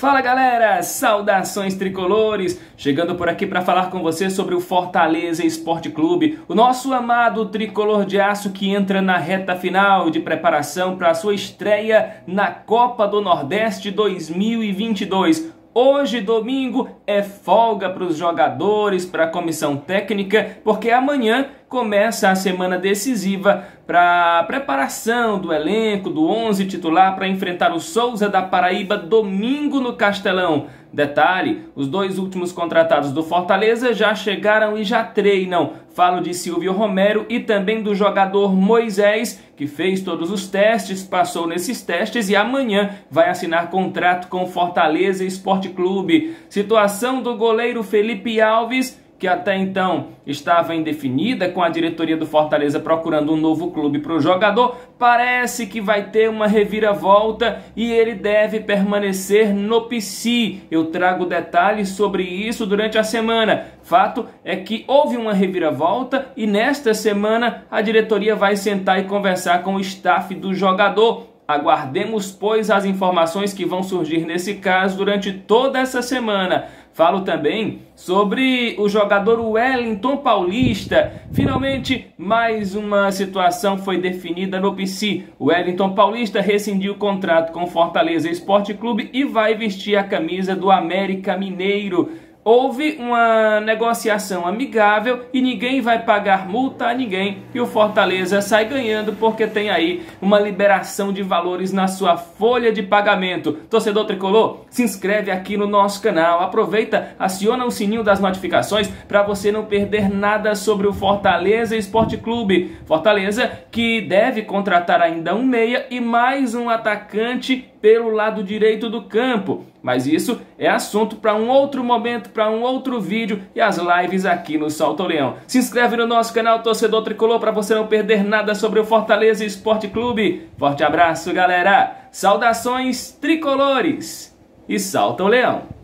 Fala galera, saudações tricolores, chegando por aqui para falar com você sobre o Fortaleza Esporte Clube, o nosso amado tricolor de aço que entra na reta final de preparação para a sua estreia na Copa do Nordeste 2022. Hoje, domingo, é folga para os jogadores, para a comissão técnica, porque amanhã começa a semana decisiva para a preparação do elenco, do 11 titular, para enfrentar o Souza da Paraíba domingo no Castelão. Detalhe, os dois últimos contratados do Fortaleza já chegaram e já treinam. Falo de Silvio Romero e também do jogador Moisés, que fez todos os testes, passou nesses testes e amanhã vai assinar contrato com o Fortaleza Esporte Clube. Situação do goleiro Felipe Alves, que até então estava indefinida, com a diretoria do Fortaleza procurando um novo clube para o jogador, parece que vai ter uma reviravolta e ele deve permanecer no PC. Eu trago detalhes sobre isso durante a semana. Fato é que houve uma reviravolta e nesta semana a diretoria vai sentar e conversar com o staff do jogador. Aguardemos, pois, as informações que vão surgir nesse caso durante toda essa semana. Falo também sobre o jogador Wellington Paulista. Finalmente, mais uma situação foi definida no PC. O Wellington Paulista rescindiu o contrato com o Fortaleza Esporte Clube e vai vestir a camisa do América Mineiro. Houve uma negociação amigável e ninguém vai pagar multa a ninguém e o Fortaleza sai ganhando porque tem aí uma liberação de valores na sua folha de pagamento. Torcedor tricolor, se inscreve aqui no nosso canal, aproveita, aciona o sininho das notificações para você não perder nada sobre o Fortaleza Esporte Clube. Fortaleza que deve contratar ainda um meia e mais um atacante pelo lado direito do campo. Mas isso é assunto para um outro momento, para um outro vídeo e as lives aqui no Solta o Leão. Se inscreve no nosso canal Torcedor Tricolor para você não perder nada sobre o Fortaleza Esporte Clube. Forte abraço, galera. Saudações tricolores e Solta o Leão.